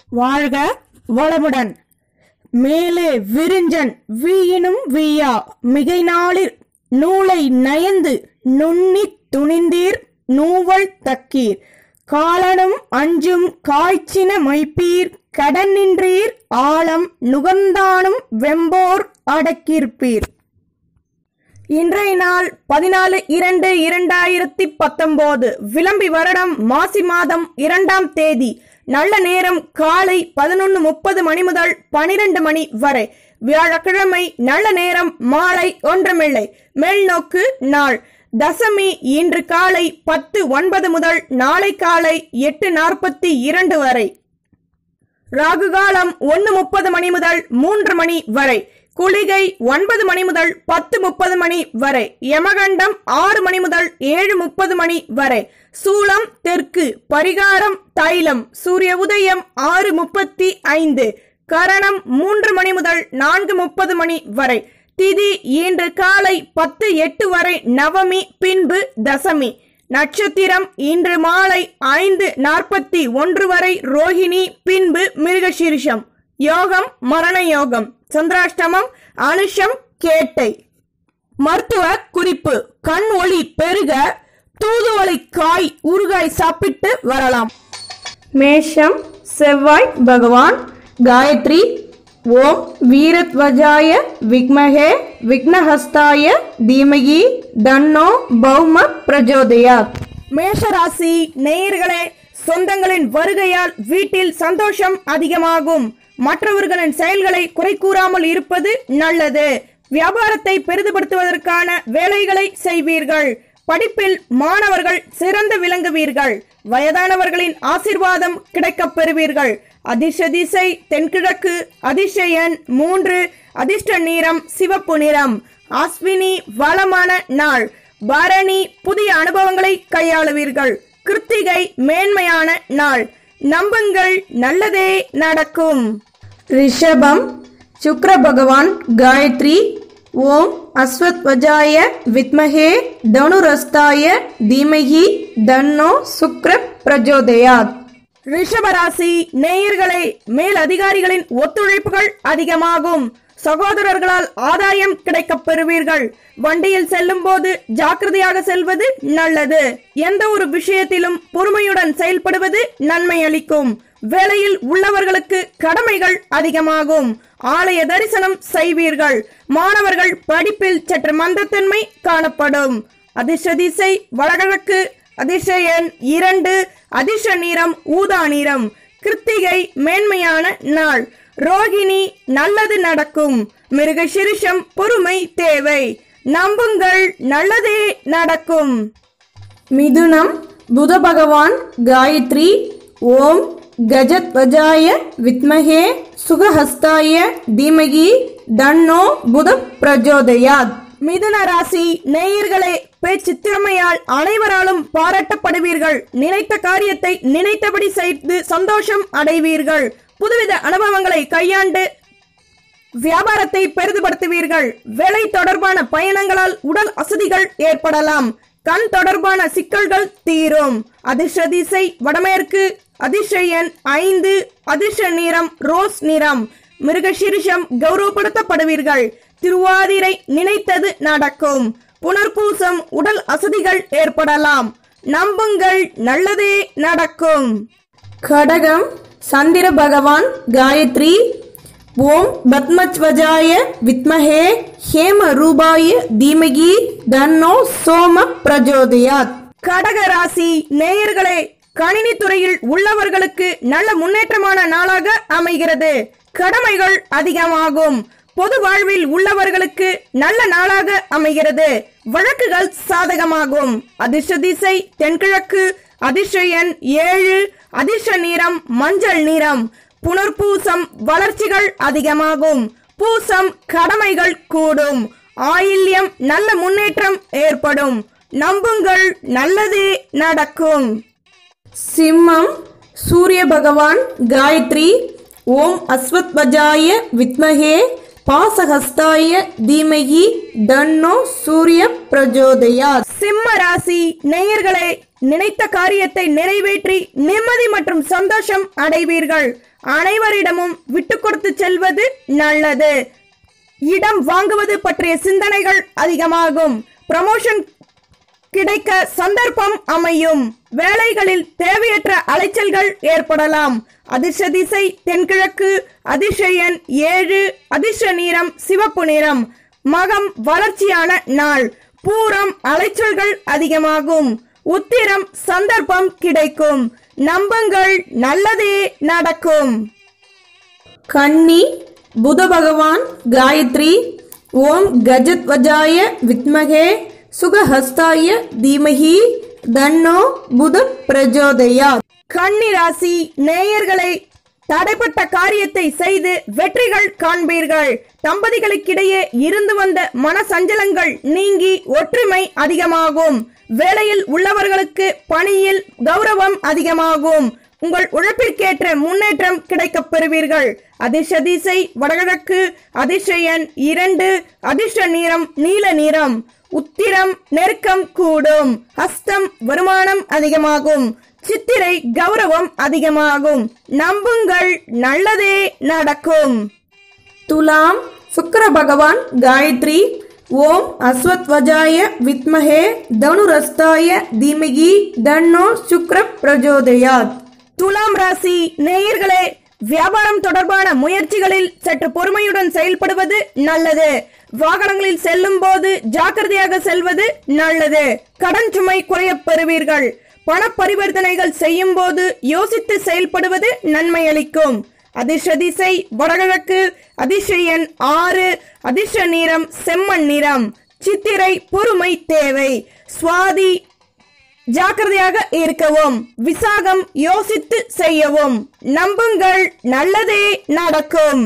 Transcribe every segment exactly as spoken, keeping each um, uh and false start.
வாழ்க வளமுடன். மேலே விரிஞ்சன் வீயினும் வீயா மிகை நாளிர் நூலை நயந்து நுண்ணித் துணிந்தீர் நூவல் தக்கீர் காலனும் அஞ்சும் காய்ச்சின மைப்பீர் கடன் நின்றீர் ஆழம் நுகர்ந்தானும் வெம்போர் அடக்கியிருப்பீர். இன்றைய நாள் பதினாலு இரண்டு இரண்டாயிரத்தி பத்தொன்பது விளம்பி வருடம் மாசி மாதம் இரண்டாம் தேதி. நல்ல நேரம் காலை பதினொன்று முப்பது மணி முதல் பனிரெண்டு மணி வரை. வியாழக்கிழமை நல்ல நேரம் மாலை ஒன்றுமில்லை. மேல்நோக்கு நாள். தசமி இன்று காலை பத்து ஒன்பது முதல் நாளை காலை எட்டு நாற்பத்தி இரண்டு வரை. ராகு காலம் ஒன்று முப்பது மணி முதல் மூன்று மணி வரை. குளிகை ஒன்பது மணி முதல் பத்து முப்பது மணி வரை. யமகண்டம் ஆறு மணி முதல் ஏழு முப்பது மணி வரை. சூலம் தெற்கு. பரிகாரம் தைலம். சூரிய உதயம் ஆறு முப்பத்தி ஐந்து. கரணம் மூன்று மணி முதல் நான்கு முப்பது மணி வரை. திதி இன்று காலை பத்து எட்டு வரை நவமி, பின்பு தசமி. நட்சத்திரம் இன்று மாலை ஐந்து நாற்பத்தி ஒன்று வரை ரோஹிணி, பின்பு மிருகசீரிஷம். யோகம் மரண யோகம். சந்திராஷ்டமம் அனுஷம் கேட்டை. மருத்துவ குறிப்பு: கண் ஒளி பெருக தூதுவளை காய் ஊறுகாய் சாப்பிட்டு வரலாம். மேஷம் செவ்வாய் பகவான். காயத்ரி ஓம் வீரத்வஜாய விக்மஹே விக்னஹஸ்தாய தீமகி தன்னோ பௌம பிரஜோதயாத். மேஷராசி நேயர்களே, சொந்தங்களின் வருகையால் வீட்டில் சந்தோஷம் அதிகமாகும். மற்றவர்களின் செயல்களை குறை கூறாமல் இருப்பது நல்லது. வியாபாரத்தை பெரிதுபடுத்துவதற்கான வேலைகளை செய்வீர்கள். படிப்பில் மாணவர்கள் சிறந்து விளங்குவீர்கள். வயதானவர்களின் ஆசீர்வாதம் கிடைக்கப் பெறுவீர்கள். அதிர்ஷ்ட திசை தென்கிழக்கு. அதிர்ஷ்ட எண் மூன்று. அதிர்ஷ்ட நிறம் சிவப்பு நிறம். அஸ்வினி வளமான நாள். பரணி புதிய அனுபவங்களை கையாளுவீர்கள். கிருத்திகை மேன்மையான நாள். நம்புங்கள், நல்லதே நடக்கும். ரிஷபம் சுக்ர பகவான். காயத்ரி ஓம் அஸ்வத்வஜாய வித்மஹே தனுரஸ்தாய தீமஹி தன்னோ சுக்ர பிரஜோதயாத். ரிஷபராசி நேயர்களே, மேல் அதிகாரிகளின் ஒத்துழைப்புகள் அதிகமாகும். சகோதரர்களால் ஆதாயம் கிடைக்கப் பெறுவீர்கள். வண்டியில் செல்லும் போது ஜாக்கிரதையாக செல்வது நல்லது. எந்த ஒரு விஷயத்திலும் பொறுமையுடன் செயல்படுவது நன்மை அளிக்கும். வேலையில் உள்ளவர்களுக்கு கடமைகள் அதிகமாகும். ஆலய தரிசனம் செய்வீர்கள். மாணவர்கள் படிப்பில் சற்று மந்தத்தன்மை காணப்படும். அதிர்ஷ்ட திசை வடகிழக்கு. அதிர்ஷ்ட எண் இரண்டு. அதிர்ஷ்ட நிறம் ஊதா நிறம். கிருத்திகை மேன்மையான நாள். ரோகிணி நல்லது நடக்கும். மிருகசீரிஷம் பொறுமை தேவை. நம்புங்கள், நல்லதே நடக்கும். மிதுனம் புத பகவான். காயத்ரி ஓம் கஜத்வஜாய வித்மஹே சுகஹஸ்தாய தீமகி தன்னோ புத பிரஜோதயாத். மிதுன ராசி நேயர்களே, பேச்சு திறமையால் அனைவராலும் பாராட்டப்படுவீர்கள். நினைத்த காரியத்தை நினைத்தபடி செய்து சந்தோஷம் அடைவீர்கள். புதுவித அனுபவங்களை கையாண்டு வியாபாரத்தை பெரிதுபடுத்துவீர்கள். வேலை தொடர்பான பயணங்களால் உடல் அசதிகள் ஏற்படலாம். கண் தொடர்பான சிக்கல்கள் தீரும். அதிர்ஷ்ட திசை வடமேற்கு. அதிர்ஷ்ட எண் ஐந்து. அதிர்ஷ்ட நிறம் ரோஸ் நிறம். மிருகசீரிஷம் கௌரவப்படுத்தப்படுவீர்கள். திருவாதிரை நினைத்தது நடக்கும். புனர்பூசம் உடல் அசதிகள் ஏற்படலாம். நம்புங்கள், நல்லதே நடக்கும். கடகம் சந்திர பகவான். காயத்ரி ஓம் பத்மத்வஜாய வித்மஹே ஹேம ரூபாய தீமகி தன்னோ சோம பிரஜோதயாத். கடக ராசி நேயர்களே, கணினி துறையில் உள்ளவர்களுக்கு நல்ல முன்னேற்றமான நாளாக அமைகிறது. கடமைகள் அதிகமாகும். பொது வாழ்வில் உள்ளவர்களுக்கு நல்ல நாளாக அமைகிறது. வழக்குகள் சாதகமாகும். அதிர்ஷ்ட திசை தென்கிழக்கு. அதிர்ஷ்ட எண் ஏழு. அதிர்ஷ்ட நிறம் மஞ்சள் நிறம். புனர்பூசம் வளர்ச்சிகள் அதிகமாகும். பூசம் கடமைகள் கூடும். ஆயில்யம் நல்ல முன்னேற்றம் ஏற்படும். நம்புங்கள், நல்லதே நடக்கும். சிம்மம் சூரிய பகவான். காயத்ரி ஓம் அஸ்வத்வஜாய வித்மஹே பாசஹஸ்தாய தீமஹி தன்னோ சூரிய பிரஜோதயாத். சிம்ம ராசி நேயர்களே, நினைத்த காரியத்தை நிறைவேற்றி நிம்மதி மற்றும் சந்தோஷம் அடைவீர்கள். அனைவரிடமும் விட்டு கொடுத்து செல்வது நல்லது. இடம் வாங்குவது பற்றிய சிந்தனைகள் அதிகமாகும். ப்ரமோஷன் கிடைக்க சந்தர்ப்பம் அமையும். வேலைகளில் தேவையற்ற அலைச்சல்கள் ஏற்படலாம். அதிர்ஷ்ட திசை தென்கிழக்கு. அதிர்ஷ்ட எண் ஏழு. அதிர்ஷ்ட நிறம் சிவப்பு நிறம். மகம் வளர்ச்சியான நாள். பூரம் அலைச்சல்கள் அதிகமாகும். உத்திரம் சந்தர்ப்பம் கிடைக்கும். நம்புங்கள், நல்லதே நடக்கும். கன்னி புத பகவான் காயத்ரி. ஓம் கஜத்வஜாய வித்மகே சுகஹஸ்தாய தீமஹி தன்னோ புத பிரஜோதயாத். கன்னி ராசி நேயர்களை, தடைப்பட்ட காரியத்தை செய்து வெற்றிகள் காண்பீர்கள். தம்பதிகளுக்கிடையே இருந்து வந்த மன சஞ்சலங்கள் நீங்கி ஒற்றுமை அதிகமாகும். வேலையில் உள்ளவர்களுக்கு பணியில் கௌரவம் அதிகமாகும். உங்கள் உழைப்பிற்கேற்ற முன்னேற்றம் கிடைக்கப் பெறுவீர்கள். அதிர்ஷ்ட திசை வடகிழக்கு. அதிர்ஷ்ட எண் இரண்டு. அதிர்ஷ்ட நிறம் நீல நிறம். உத்திரம் நெருக்கம் கூடும். ஹஸ்தம் வருமானம் அதிகமாகும். சித்திரை கௌரவம் அதிகமாகும். நம்புங்கள், நல்லதே நடக்கும். துலாம் சுக்கிர பகவான் காயத்ரி. ஓம் அஸ்வத்வஜாய வித்மஹே தனுரஸ்தாய தீமகி தன்னோ சுக்ர பிரஜோதயாத். துலாம் ராசி நேயர்களே, வியாபாரம் தொடர்பான முயற்சிகளில் சற்று பொறுமையுடன் செயல்படுவது நல்லது. வாகனங்களில் செல்லும் போது ஜாக்கிரதையாக செல்வது நல்லது. கடன் சுமை குறைய பெறுவீர்கள். பண பரிவர்த்தனைகள் செய்யும் போது யோசித்து செயல்படுவது நன்மை அளிக்கும். அதிர்ஷ்ட திசை வடகிழக்கு. அதிர்ஷ்ட எண் ஆறு. அதிர்ஷ்ட நிறம் செம்மண் நிறம். சித்திரை பொறுமை தேவை. சுவாதி ஜாக்கிரதையாக இருக்கவும். விசாகம் யோசித்து செய்யவும். நம்புங்கள், நல்லதே நடக்கும்.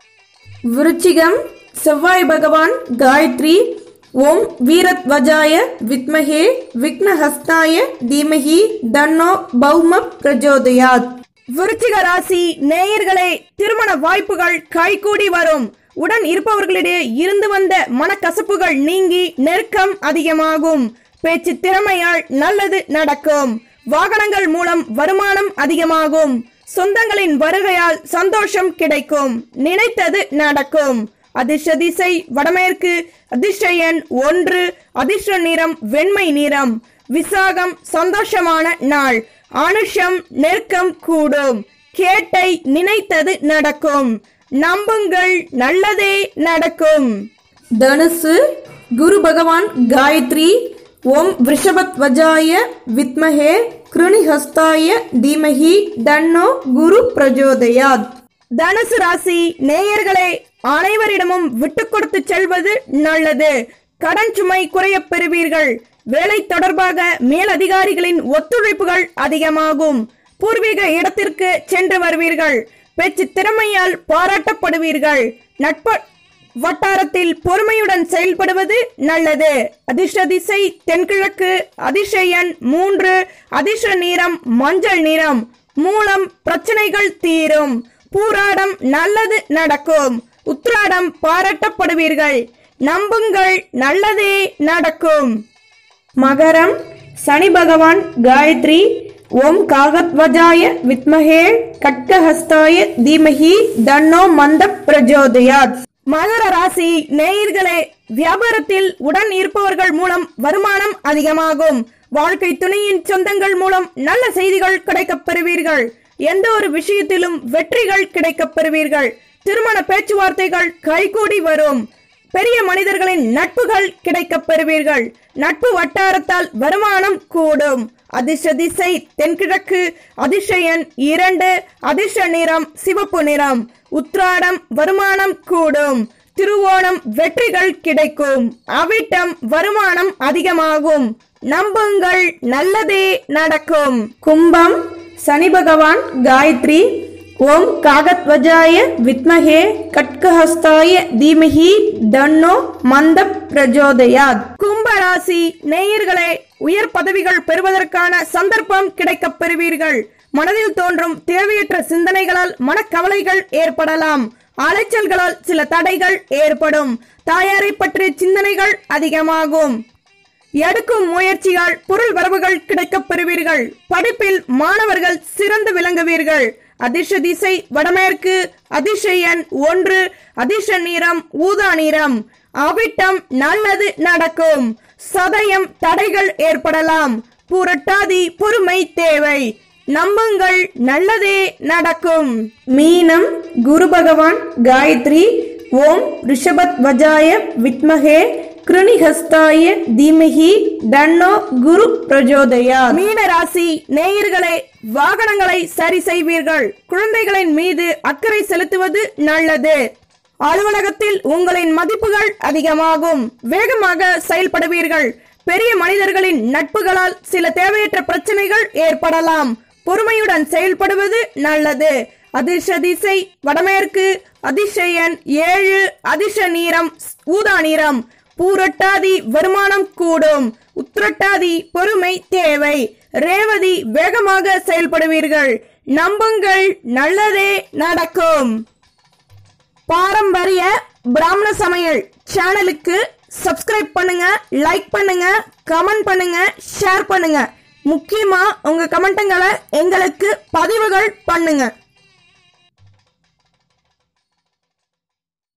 விருச்சிகம் செவ்வாய் பகவான் காயத்ரி. ஓம் வீரத்வஜாய வித்மஹே விக்னஹஸ்தாய தீமஹி தன்னோ பௌம பிரஜோதயாத். விருச்சிக ராசி நேயர்களே, திருமண வாய்ப்புகள் கைகூடி வரும். உடன் இருப்பவர்களிடையே இருந்து வந்த மனக்கசப்புகள் நீங்கி நெருக்கம் அதிகமாகும். பேச்சு திறமையால் நல்லது நடக்கும். வாகனங்கள் மூலம் வருமானம் அதிகமாகும். சொந்தங்களின் வருகையால் சந்தோஷம் கிடைக்கும். நினைத்தது நடக்கும். அதிர்ஷ்ட திசை வடமேற்கு. அதிர்ஷ்ட எண் ஒன்று. அதிர்ஷ்ட நிறம் வெண்மை நிறம். விசாகம் சந்தோஷமான நாள். அனுஷம் நெருக்கம் கூடும். கேட்டை நினைத்தது நடக்கும். நம்புங்கள், நல்லதே நடக்கும். தனுசு குரு பகவான் காயத்ரி. ஓம் விருஷபத்வஜாய வித்மஹே கிருணிஹஸ்தாய தீமஹி தன்னோ குரு பிரஜோதயாத். தனுசு ராசி நேயர்களே, அனைவரிடமும் விட்டு கொடுத்து செல்வது நல்லது. கடன் சுமை குறைய பெறுவீர்கள். வேலை தொடர்பாக மேலதிகாரிகளின் ஒத்துழைப்புகள் அதிகமாகும். பூர்வீக இடத்திற்கு சென்று வருவீர்கள். பேச்சு திறமையால் பாராட்டப்படுவீர்கள். நட்பு வட்டாரத்தில் பொறுமையுடன் செயல்படுவது நல்லது. அதிர்ஷ்ட திசை தென்கிழக்கு. அதிர்ஷ்ட எண் மூன்று. அதிர்ஷ்ட நிறம் மஞ்சள் நிறம். மூலம் பிரச்சனைகள் தீரும். பூராடம் நல்லது நடக்கும். உத்திராடம் பாராட்டப்படுவீர்கள். நம்புங்கள், நல்லதே நடக்கும். மகரம் சனி பகவான் காயத்ரி. ஓம் காகத்வஜாய வித்மஹே கட்கஹஸ்தாய தீமஹி தன்னோ மந்த பிரஜோதயாத். மகர ராசி நேயர்களே, வியாபாரத்தில் உடன் இருப்பவர்கள் மூலம் வருமானம் அதிகமாகும். வாழ்க்கை துணையின் சொந்தங்கள் மூலம் நல்ல செய்திகள் கிடைக்கப் பெறுவீர்கள். எந்த ஒரு விஷயத்திலும் வெற்றிகள் கிடைக்கப் பெறுவீர்கள். திருமண பேச்சுவார்த்தைகள் கைகூடி வரும். பெரிய மனிதர்களின் நட்புகள் கிடைக்கப் பெறுவீர்கள். நட்பு வட்டாரத்தால் வருமானம் கூடும். அதிர்ஷ்ட திசை தென்கிழக்கு. அதிர்ஷ்ட எண் இரண்டு. அதிர்ஷ்ட நிறம் சிவப்பு நிறம். உத்ராடம் வருமானம் கூடும். திருவோணம் வெற்றிகள் கிடைக்கும். அவிட்டம் வருமானம் அதிகமாகும். நம்புங்கள், நல்லதே நடக்கும். கும்பம் சனி பகவான் காயத்ரி. ஓம் காகத்வஜாய வித்மஹே கட்கஹஸ்தாய தீமஹி தன்னோ மந்த பிரஜோதயாத். கும்பராசி நேயர்களே, உயர் பதவிகள் பெறுவதற்கான சந்தர்ப்பம் கிடைக்கப் பெறுவீர்கள். மனதில் தோன்றும் தேவையற்ற சிந்தனைகளால் மனக்கவலைகள் ஏற்படலாம். அலைச்சல்களால் சில தடைகள் ஏற்படும். தாயாரை பற்றிய சிந்தனைகள் அதிகமாகும். எடுக்கும் முயற்சியால் பொருள் வரவுகள் கிடைக்கப் பெறுவீர்கள். படிப்பில் மாணவர்கள் சிறந்து விளங்குவீர்கள். அதிர்ஷ்ட திசை வடமேற்கு. அதிர்ஷ்ட எண் ஒன்று. அதிர்ஷ்ட நிறம் ஊதா நிறம். அவிட்டம் நல்லது நடக்கும். சதயம் தடைகள் ஏற்படலாம். பூரட்டாதி பொறுமை தேவை. நம்புங்கள், நல்லதே நடக்கும். மீனம் குரு பகவான் காயத்ரி. ஓம் ரிஷபத்வஜாய வித்மஹே கிருணிஹஸ்தாய தீமஹி தன்னோ குரு பிரஜோதயாத். மீன ராசி நேயர்களே, வாகனங்களை சரி செய்வீர்கள். குழந்தைகளின் மீது அக்கறை செலுத்துவது நல்லது. அலுவலகத்தில் உங்களின் மதிப்புகள் அதிகமாகும். வேகமாக செயல்படுவீர்கள். பெரிய மனிதர்களின் நட்புகளால் சில தேவையற்ற பிரச்சனைகள் ஏற்படலாம். பொறுமையுடன் செயல்படுவது நல்லது. அதிர்ஷ்ட திசை வடமேற்கு. அதிர்ஷ்ட எண் ஏழு. அதிர்ஷ்ட நிறம் ஊதா நிறம். பூரட்டாதி வருமானம் கூடும். உத்திரட்டாதி பொறுமை தேவை. ரேவதி வேகமாக செயல்படுவீர்கள். நம்புங்கள், நல்லதே நடக்கும். பாரம்பரிய பிராமண சமையல் சேனலுக்கு சப்ஸ்கிரைப் பண்ணுங்க, லைக் பண்ணுங்க, கமெண்ட் பண்ணுங்க, ஷேர் பண்ணுங்க. முக்கியமா உங்க கமெண்ட்களை எங்களுக்கு பதிவுகள் பண்ணுங்க.